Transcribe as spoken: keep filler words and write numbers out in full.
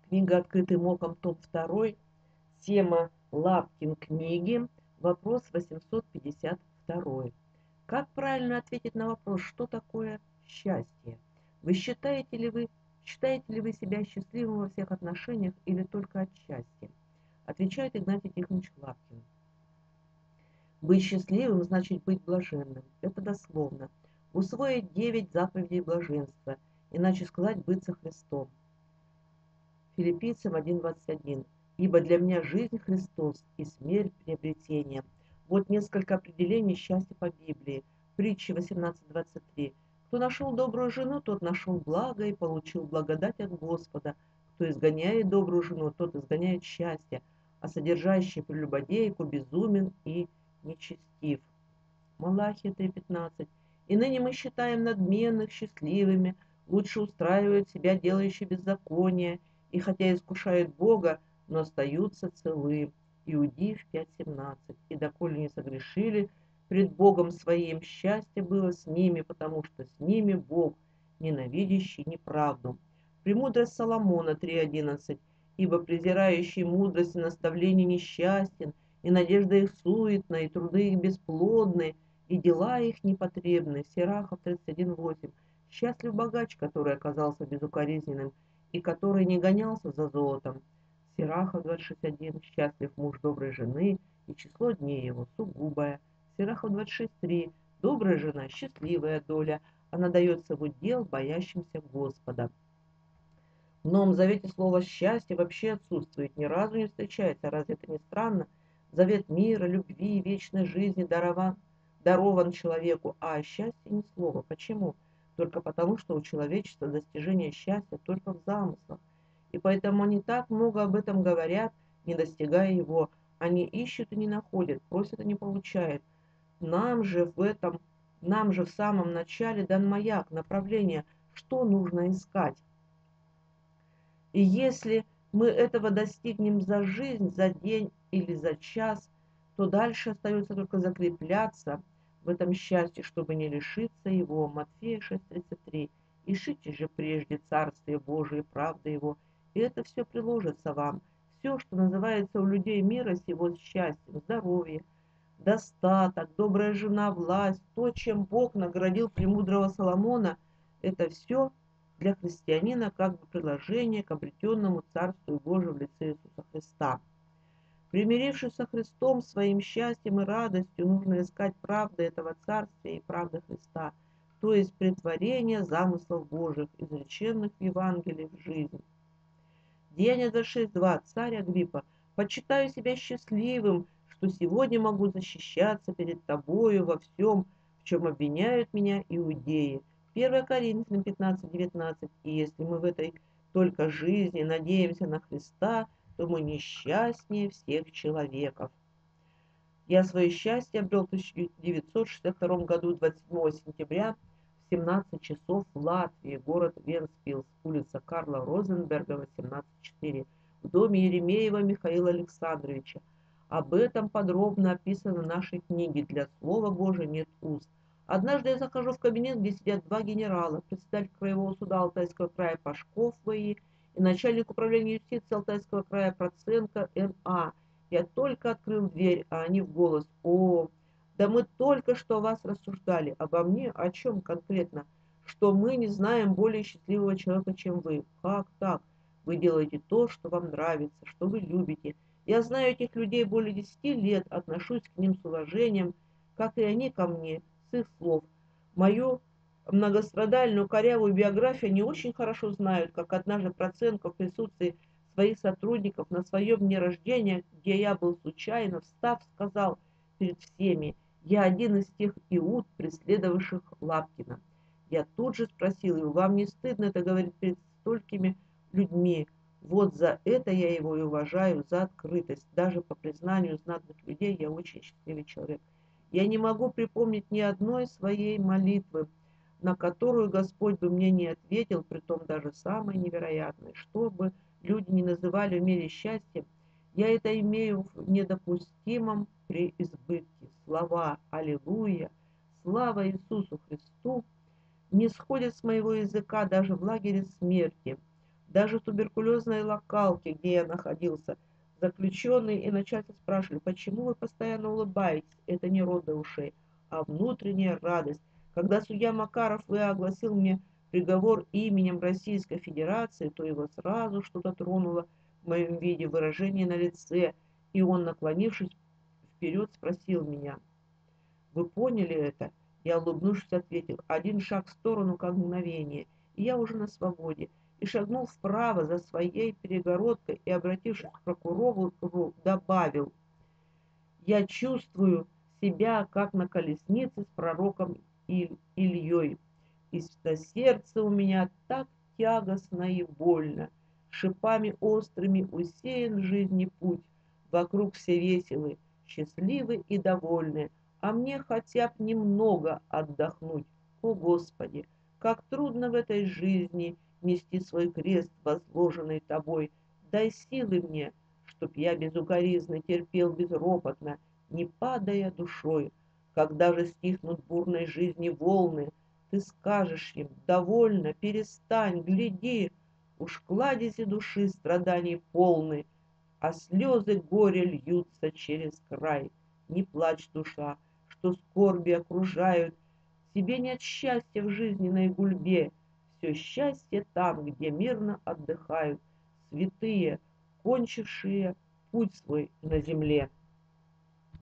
Книга «Открытым оком», том два, тема Лапкин книги, вопрос восемьсот пятьдесят два. Как правильно ответить на вопрос, что такое счастье? Вы считаете ли вы, считаете ли вы себя счастливым во всех отношениях или только от счастья? Отвечает Игнатий Тихонович Лапкин. Быть счастливым значит быть блаженным. Это дословно. Усвоить девять заповедей блаженства, иначе сказать быть со Христом. Филиппийцам один двадцать один. «Ибо для меня жизнь Христос и смерть приобретение». Вот несколько определений счастья по Библии. Притча восемнадцать двадцать три. «Кто нашел добрую жену, тот нашел благо и получил благодать от Господа. Кто изгоняет добрую жену, тот изгоняет счастье, а содержащий прелюбодейку безумен и нечестив». Малахия три пятнадцать. «И ныне мы считаем надменных счастливыми, лучше устраивают себя делающие беззаконие, и хотя искушают Бога, но остаются целы». Иудеев пять семнадцать. «И доколе не согрешили пред Богом своим, счастье было с ними, потому что с ними Бог, ненавидящий неправду». Премудрость Соломона три одиннадцать. «Ибо презирающий мудрость и наставление несчастен, и надежда их суетна, и труды их бесплодны, и дела их непотребны». Сирахов тридцать один восемь. «Счастлив богач, который оказался безукоризненным, и который не гонялся за золотом». Сирахов двадцать шесть один. «Счастлив муж доброй жены, и число дней его сугубое». Сирахов двадцать шесть три. «Добрая жена — счастливая доля, она дается в удел боящимся Господа». В Новом Завете слово «счастье» вообще отсутствует, ни разу не встречается. Разве это не странно? Завет мира, любви, вечной жизни дарован, дарован человеку, а о счастье ни слова. Почему? Только потому, что у человечества достижение счастья только в замыслах. И поэтому они так много об этом говорят, не достигая его. Они ищут и не находят, просят и не получают. Нам же в этом, нам же в самом начале дан маяк, направление, что нужно искать. И если мы этого достигнем за жизнь, за день или за час, то дальше остается только закрепляться в этом счастье, чтобы не лишиться его. Матфея шесть тридцать три. «Ищите же прежде Царствие Божие и правды Его, и это все приложится вам». Все, что называется у людей мира сего счастьем, здоровье, достаток, добрая жена, власть, то, чем Бог наградил премудрого Соломона, это все для христианина как бы приложение к обретенному Царству Божию в лице Иисуса Христа. Примирившись со Христом, своим счастьем и радостью, нужно искать правды этого Царствия и правды Христа, то есть претворение замыслов Божьих, изреченных в Евангелии, в жизнь. Деяние двадцать шесть два. Царь Агриппа, почитаю себя счастливым, что сегодня могу защищаться перед тобою во всем, в чем обвиняют меня иудеи. первое Коринфянам пятнадцать девятнадцать. И если мы в этой только жизни надеемся на Христа, то мы несчастнее всех человеков. Я свое счастье обрел в тысяча девятьсот шестьдесят втором году, двадцать седьмого сентября, в семнадцать часов в Латвии, город Вентспилс, улица Карла Розенберга, восемнадцать четыре, в доме Еремеева Михаила Александровича. Об этом подробно описано в нашей книге «Для слова Божия нет уст». Однажды я захожу в кабинет, где сидят два генерала, председатель краевого суда Алтайского края Пашков В И и начальник управления юстиции Алтайского края Проценко Н А. Я только открыл дверь, а они в голос: «О, да мы только что о вас рассуждали». «Обо мне? О чем конкретно?» «Что мы не знаем более счастливого человека, чем вы». «Как так? Вы делаете то, что вам нравится, что вы любите. Я знаю этих людей более десяти лет, отношусь к ним с уважением, как и они ко мне, с их слов. Мою многострадальную корявую биографию не очень хорошо знают, как однажды Проценко в присутствии своих сотрудников на своем дне рождения, где я был случайно, встав, сказал перед всеми: «Я один из тех иуд, преследовавших Лапкина». Я тут же спросил его: «Вам не стыдно это говорить перед столькими людьми?» Вот за это я его и уважаю, за открытость. Даже по признанию знатных людей я очень счастливый человек. Я не могу припомнить ни одной своей молитвы, на которую Господь бы мне не ответил, притом даже самой невероятной. Что бы люди не называли в мире счастьем, я это имею в недопустимом преизбытке. Слова «Аллилуйя», «Слава Иисусу Христу» не сходят с моего языка даже в лагере смерти. Даже в туберкулезной локалке, где я находился, заключенные и начальство спрашивали, почему вы постоянно улыбаетесь? Это не рот до ушей, а внутренняя радость. Когда судья Макаров вы огласил мне приговор именем Российской Федерации, то его сразу что-то тронуло в моем виде, выражение на лице, и он, наклонившись вперед, спросил меня: «Вы поняли это?» Я, улыбнувшись, ответил: «Один шаг в сторону, как мгновение, и я уже на свободе». И шагнул вправо за своей перегородкой и, обратившись к прокурору, добавил: «Я чувствую себя, как на колеснице с пророком Иль Ильей. И на сердце у меня так тягостно и больно, шипами острыми усеян жизни путь, вокруг все веселы, счастливы и довольны, а мне хотя б немного отдохнуть. О, Господи, как трудно в этой жизни нести свой крест, возложенный Тобой. Дай силы мне, чтоб я безукоризненно терпел безропотно, не падая душой. Когда же стихнут бурной жизни волны, ты скажешь им: довольно, перестань, гляди, уж кладези души страданий полны, а слезы горя льются через край. Не плачь, душа, что скорби окружают, тебе нет счастья в жизненной гульбе, все счастье там, где мирно отдыхают святые, кончившие путь свой на земле».